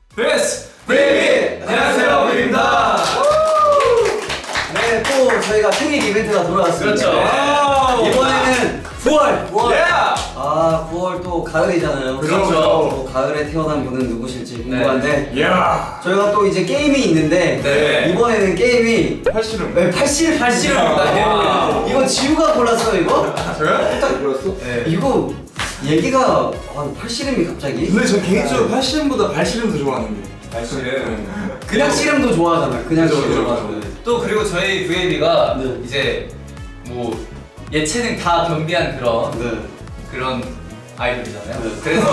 베스트 베이비! 안녕하세요, 베이비입니다. 네, 또 저희가 생일 이벤트가 돌아왔습니다. 그렇죠. 이번에는 9월! 아, 9월 또 가을이잖아요. 그렇죠. 또 가을에 태어난 분은 누구실지 궁금한데 저희가 또 이제 게임이 있는데 네. 이번에는 게임이 팔씨름. 네, 팔씨름입니다. 이거 지우가 골랐어요, 이거? 저요? 딱 골랐어? 네. 이거 얘기가 팔씨름이 갑자기? 근데 전 개인적으로 팔씨름보다 발씨름 더 좋아하는데. 팔씨름. 그냥 씨름도 좋아하잖아요. 그냥 씨름 좋아하잖아요. 또 그리고 저희 VAB가 네. 이제 뭐 예체능 다 겸비한 그런 아이돌이잖아요. 네. 그래서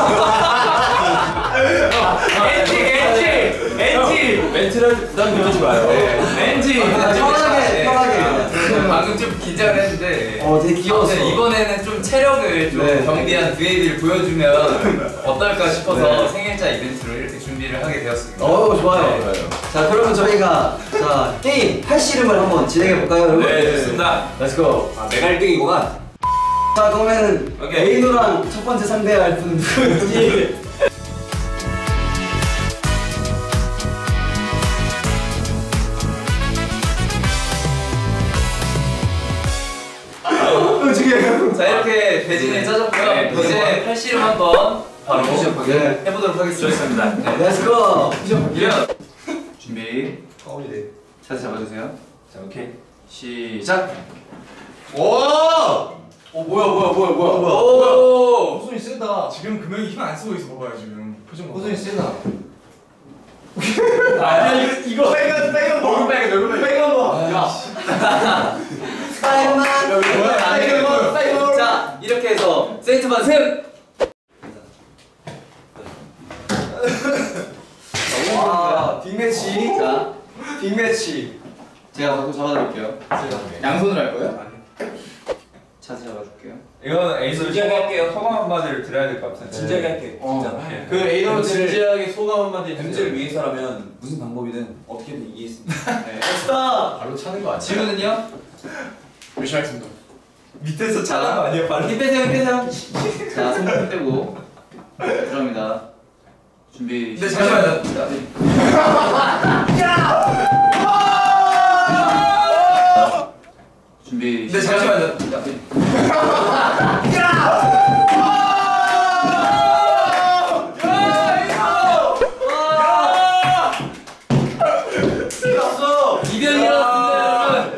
NG 멘트를 부담 느끼지 마요. NG 편하게. 방금 좀 긴장을 했는데 되게 귀여웠어. 이번에는 좀 체력을 좀 네. 겸비한 VAB를 보여주면 어떨까 싶어서 생일자 이벤트로 이렇게 준비를 하게 되었습니다. 좋아요. 자, 그러면 저희가 게임 팔씨름을 한번 진행해 볼까요, 여러분? 네, 좋습니다. 렛츠고. 내가 1등이구만. 자, 그러면은 에이노랑 첫 번째 상대할 분은 누구인지. 자, 이렇게 대진을 짜졌고요. 이제 팔씨름 한번 바로 해보도록 하겠습니다. 네. 렛츠고. 준비. 차트 잡아주세요. 자, 오케이. 시작. 오! 뭐야. 오! 호준이 세다. 지금 금영이 힘 안 쓰고 있어 봐봐요 지금. 표정 봐. 호준이 세다. 이거 빨간 거. 빨간 거. 자, 이렇게 해서 세인트만 승! 빅매치. 자, 빅매치. 제가 바로 잡아드릴게요. 양손으로 할 거예요? 차트 잡아줄게요. 이건 에이솔 소감 한마디를 드려야 될 것 같아요. 진지하게 할게. 그 에이솔 진지하게 소감 한마디. MZ를 위해서라면 무슨 방법이든 어떻게든 이기겠습니다. 네. 스타. 바로 차는 거 아니야? 질문은요? 열심히 하겠습니다. 밑에서 차는 거 아니에요? 발로? 힘 빼세요. 자, 손 빼고. 들어갑니다. 준비. 근데 잠시만요. 준비. 근데 잠시만요. 이변이 일어났습니다,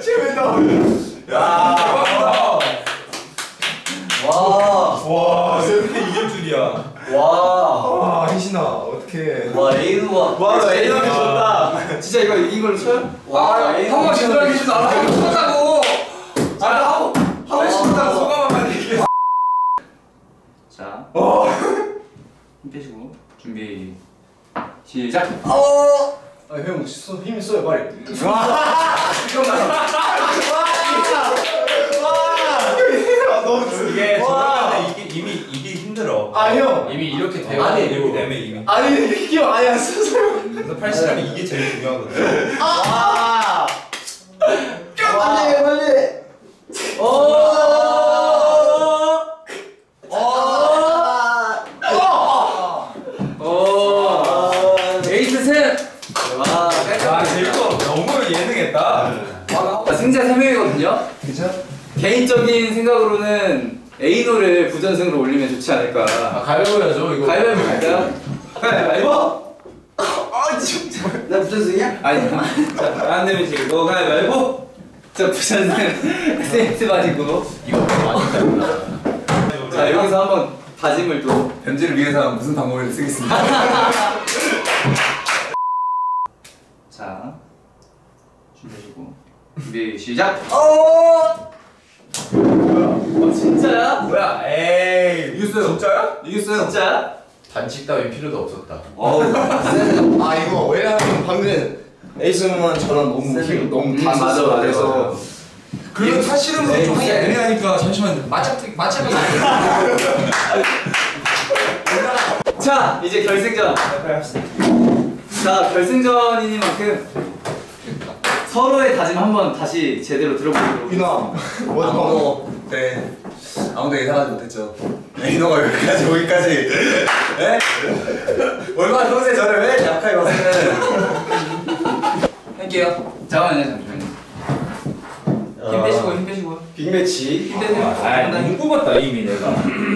와, 이렇게 이길 줄이야. 와, 혜신아, 어떡해. 에이노가. 와, 에이솔이 좋다. 진짜 이거 이긴 걸로 쳐요? 형아 제대로 해주지 않아. 못하고. 하고 싶다고 소감 한마디 얘기해. 자. 힘 빼시고. 준비. 시작. 형, 힘이 써요, 빨리. 이게 저런데 이미 이기 힘들어. 형. 이미 이렇게 돼요. 이렇게 되면 이미. 이게 아니 안 써서요. 그래서 팔씨름이 이게 제일 중요하거든. 빨리. 에이스 승! 와, 재밌어. 너무 예능했다. 승자 3명이거든요? 괜찮아? 개인적인 생각으로는 에이노를 부전승으로 올리면 좋지 않을까. 가위바위보 해야죠, 이거. 가위바위보 갈까요? 가위바위보. 나 부전승이야? 아니요. 안 되면 지금 너 가위바위보. 저 부전승 세트 바지고. 이거 많이 자, 여기서 한번 다짐을 또. 현지를 위해서 무슨 방법을 쓰겠습니다. 자, 준비하시고. 준비, 시작! 진짜야? 뭐야? 에이. 이겼어요. 진짜야? 이겼어요. 진짜야? 단식 따윈 필요도 없었다. 이거 왜냐면 방금 에이스만 저랑 너무 맞아. 그래서 그리고 사실은 좀 하기 애매하니까 잠시만요. 맞춰봐. 자, 이제 결승전. 자, 결승전이니만큼 서로의 다짐 한번 다시 제대로 들어보도록. 유나, 네. 아무도 예상하지 못했죠. 이노가 여기까지 오기까지. 네? 얼마나 평소에 저를 왜 약하게 봤으면. 할게요. 잠시만요. 힘 빼시고 힘 빼시고요. 빅매치. 힘 빼세요. 너무 뽑았다 이미 내가.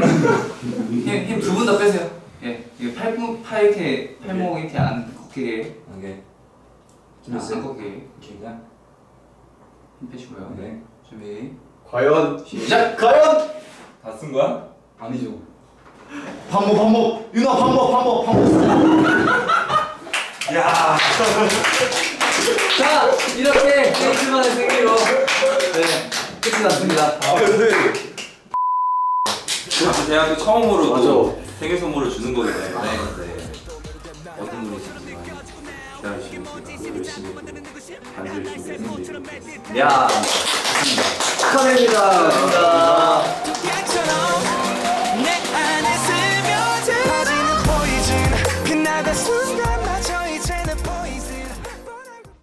힘 두 분 다 빼세요. 예, 이게 팔 이렇게 팔목 이렇게 안 꺾이게. 오케이. 안 꺾이게. 오케이 그냥. 힘 빼시고요. 네. 준비. 과연 시작. 과연 다 쓴 거야? 아니죠. 반복 윤아 반복 야. 자, 이렇게 게임만의 세계로 네 끝이 났습니다. 대학교 처음으로 맞아. 또 생일 선물을 주는 거기 때문에 어떤 분이신지 많이 기다리시고 열심히 반주를 준비했는데 야 축하드립니다. 감사합니다.